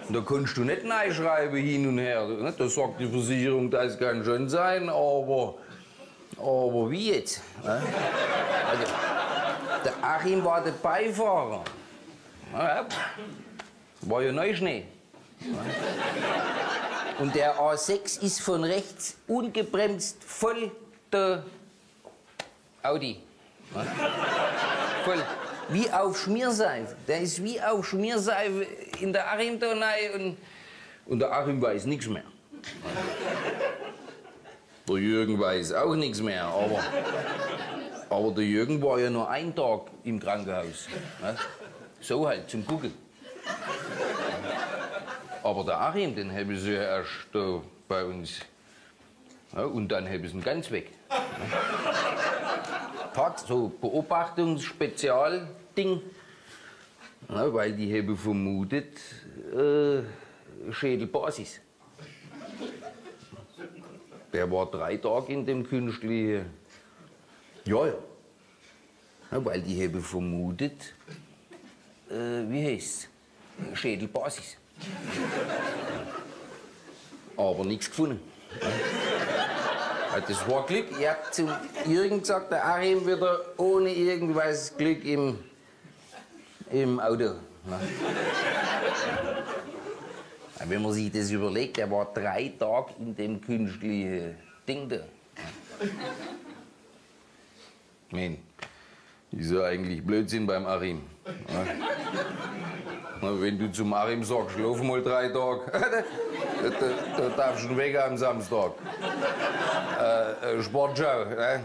Da kannst du nicht reinschreiben hin und her. Da sagt die Versicherung, das kann schon sein, aber wie jetzt? Also, der Achim war der Beifahrer. War ja Neuschnee. Und der A6 ist von rechts ungebremst voll der Audi. Voll. Wie auf Schmierseife. Der ist wie auf Schmierseife in der Achim da rein und der Achim weiß nichts mehr. Der Jürgen weiß auch nichts mehr, aber der Jürgen war ja nur einen Tag im Krankenhaus. So halt, zum Gucken. Aber der Achim, den haben sie ja erst da bei uns. Ja, und dann haben sie ihn ganz weg. Hat so Beobachtungsspezialding, ja, weil die haben vermutet, Schädelbasis. Der war 3 Tage in dem künstlichen. Ja. Weil die haben vermutet, wie heißt's? Schädelbasis. Aber nichts gefunden. Das war Glück. Ich hab zum Jürgen gesagt, der Achim wieder ohne irgendwas Glück im Auto. Wenn man sich das überlegt, der war 3 Tage in dem künstlichen Ding da. Mein, ist ja eigentlich Blödsinn beim Achim. Wenn du zum Achim sagst, schlaf mal 3 Tage, da darfst du weg am Samstag. Sportschau. Das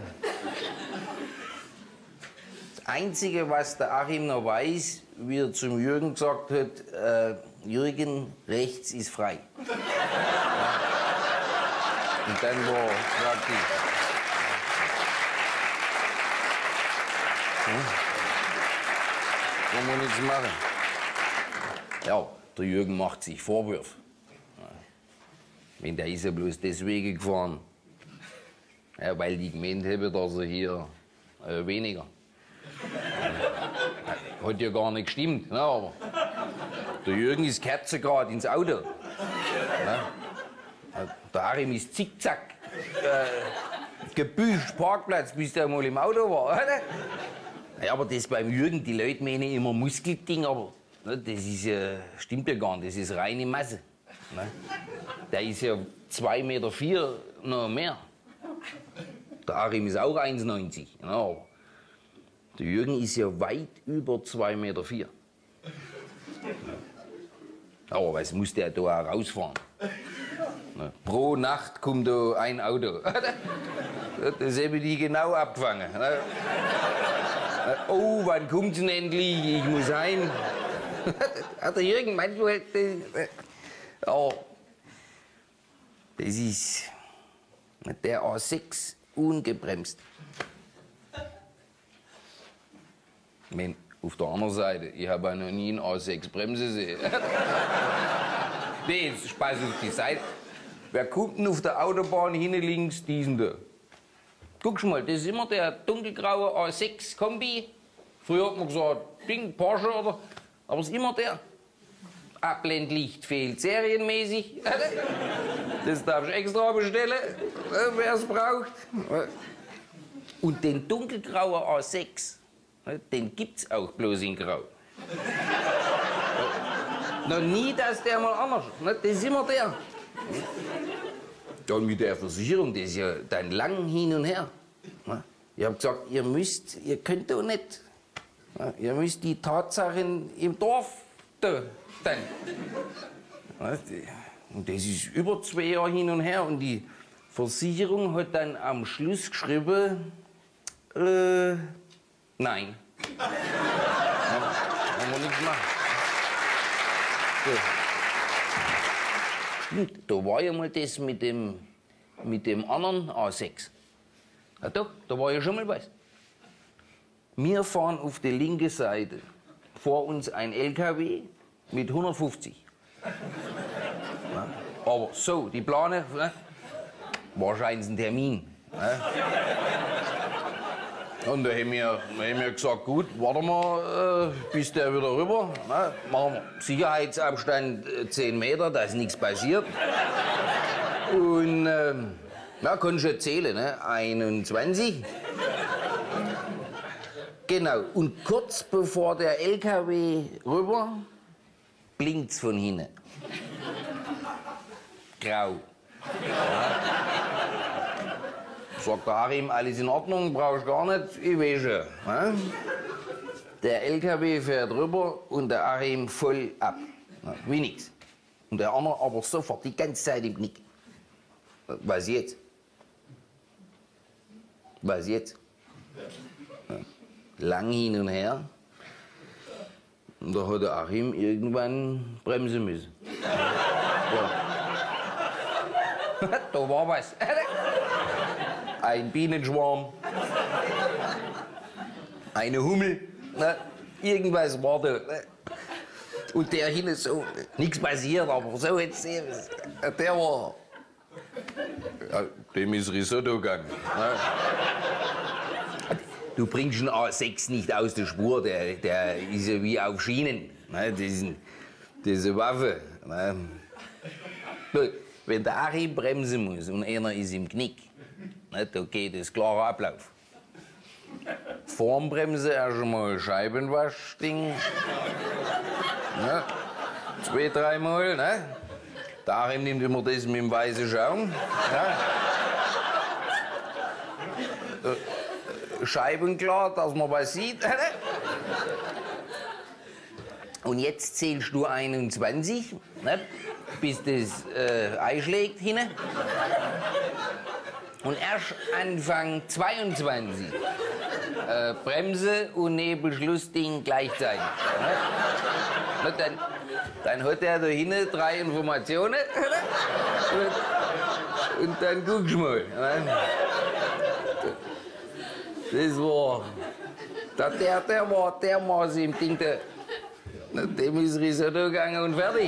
Einzige, was der Achim noch weiß, wie er zum Jürgen gesagt hat, Jürgen, rechts ist frei. Und dann war praktisch. Kann man nichts machen. Ja, der Jürgen macht sich Vorwürfe. Der ist ja bloß deswegen gefahren, ja, weil die gemeint haben, dass er hier weniger. Hat ja gar nicht gestimmt, ne, aber der Jürgen ist kerzengerad ins Auto. Ne? Der Achim ist zickzack gebüscht, Parkplatz, bis der mal im Auto war. Ja, aber das beim Jürgen, die Leute meinen immer Muskelding, aber ne, das ist ja, stimmt ja gar nicht, das ist reine Masse. Ne? Der ist ja 2,4 Meter noch mehr. Der Achim ist auch 1,90 Meter. Ja, der Jürgen ist ja weit über 2,4 Meter. Aber was muss der da auch rausfahren? Ne? Pro Nacht kommt da ein Auto. Das haben die genau abgefangen. Ne? Oh, wann kommt's denn endlich? Ich muss heim. Der Jürgen manchmal. Ja, das ist der A6 ungebremst. Ich mein, auf der anderen Seite, ich habe ja noch nie einen A6 Bremse gesehen. Nee, jetzt Spaß auf die Seite. Wer kommt denn auf der Autobahn hinten links diesen da? Guck mal, das ist immer der dunkelgraue A6 Kombi. Früher hat man gesagt, Ding, Porsche oder. Aber es ist immer der. Abblendlicht fehlt serienmäßig. Das darfst du extra bestellen, wer es braucht. Und den dunkelgrauen A6, den gibt's auch bloß in Grau. Noch nie, dass der mal anders. Das ist immer der. Dann mit der Versicherung, das ist ja dann lang hin und her. Ich hab gesagt, ihr könnt doch nicht. Ihr müsst die Tatsachen im Dorf da dann. Und das ist über 2 Jahre hin und her. Und die Versicherung hat dann am Schluss geschrieben, nein. Kann man nichts machen. So. Da war ja mal das mit dem anderen A6. Ja doch, da war ja schon mal was. Wir fahren auf der linken Seite. Vor uns ein LKW mit 150. Ja, aber so, die Plane, wahrscheinlich ein Termin. Ja. Und da haben wir gesagt, gut, warten wir, bis der wieder rüber. Ne? Machen wir Sicherheitsabstand 10 Meter, dass nichts passiert. Und ja, kannst du zählen, ne? 21. Genau. Und kurz bevor der LKW rüber, blinkt's von hinten. Grau. Sagt der Achim, alles in Ordnung, brauchst gar nicht, ich weiß schon. Ne? Der LKW fährt rüber und der Achim voll ab. Ne? Wie nix. Und der andere aber sofort die ganze Zeit im Knick. Was jetzt? Was jetzt? Ja. Lang hin und her. Und da hat der Achim irgendwann bremsen müssen. Ja. Da war was. Ein Bienenschwarm, eine Hummel, ne? Irgendwas war da. Ne? Und der hinten so, nichts passiert, aber so jetzt, der war, ja, dem ist Risotto gegangen. Ne? Du bringst einen A6 nicht aus der Spur, der ist ja wie auf Schienen. Ne? Das ist eine Waffe. Ne? Wenn der Achim bremsen muss und einer ist im Knick, da geht es klarer Ablauf. Vorm Bremse erst einmal Scheibenwaschding. Ne? 2, 3 Mal. Ne? Der Achim nimmt immer das mit dem weißen Schaum. Ne? Scheiben klar, dass man was sieht. Ne? Und jetzt zählst du 21, ne? Bis das einschlägt hinten. Und erst Anfang 22 Bremse und Nebelschlussding gleichzeitig. Ne? Dann hat er da hinten 3 Informationen und dann guckst du mal. Ne? Das war. Der war dermaßen im Ding, dem ist Risotto gegangen und fertig.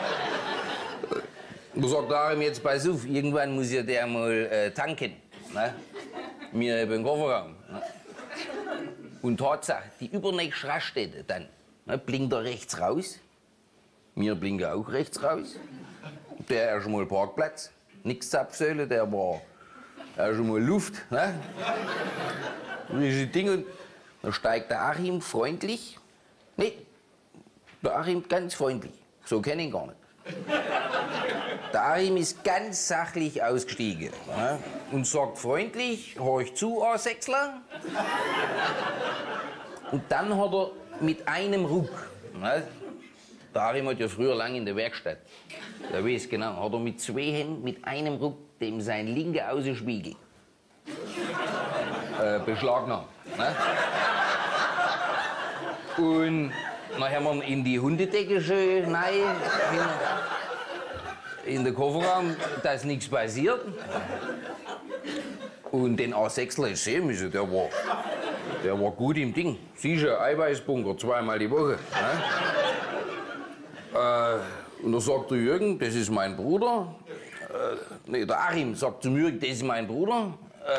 Man sagt darum jetzt, pass auf, irgendwann muss ja der mal tanken. Ne? Wir haben einen Kofferraum. Ne? Und Tatsache, die übernächste Raststätte dann, ne, blinkt er rechts raus. Wir blinken auch rechts raus. Der erst mal Parkplatz, nix Zapfsäule, der war erst mal Luft. Ne? Ding. Und dann steigt der Achim freundlich. Nee, der Achim ganz freundlich. So kenne ich ihn gar nicht. Der Achim ist ganz sachlich ausgestiegen, ne? Und sagt freundlich, horch zu, A6ler. Und dann hat er mit einem Ruck, ne? Der Achim hat ja früher lang in der Werkstatt, der weiß genau, hat er mit 2 Händen, mit einem Ruck, dem sein linker Außenspiegel beschlagnahmt. Ne? Und dann haben wir in die Hundedecke schön rein, in den Kofferraum, dass nichts passiert. Und den A6ler sehen müssen, der war gut im Ding. Sicher, Eiweißbunker, 2-mal die Woche. Ne? Und da sagt der Jürgen, das ist mein Bruder. Nee, der Achim sagt zum Jürgen, das ist mein Bruder.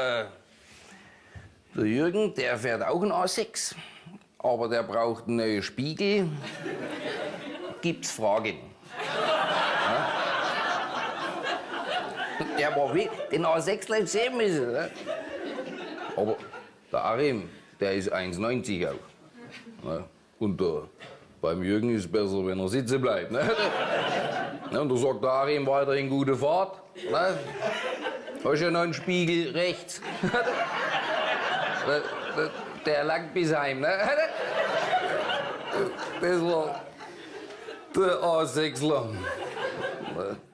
Der Jürgen, der fährt auch einen A6, aber der braucht einen neuen Spiegel. Gibt's Fragen? Ja? Der war wie, den A6 sehen müssen. Ne? Aber der Achim, der ist 1,90 auch. Ne? Und beim Jürgen ist es besser, wenn er sitzen bleibt. Ne? Und da sagt der Achim weiterhin gute Fahrt. Ne? Hast ja noch einen Spiegel rechts. Der langt bis heim. Ne? Das war der A6ler.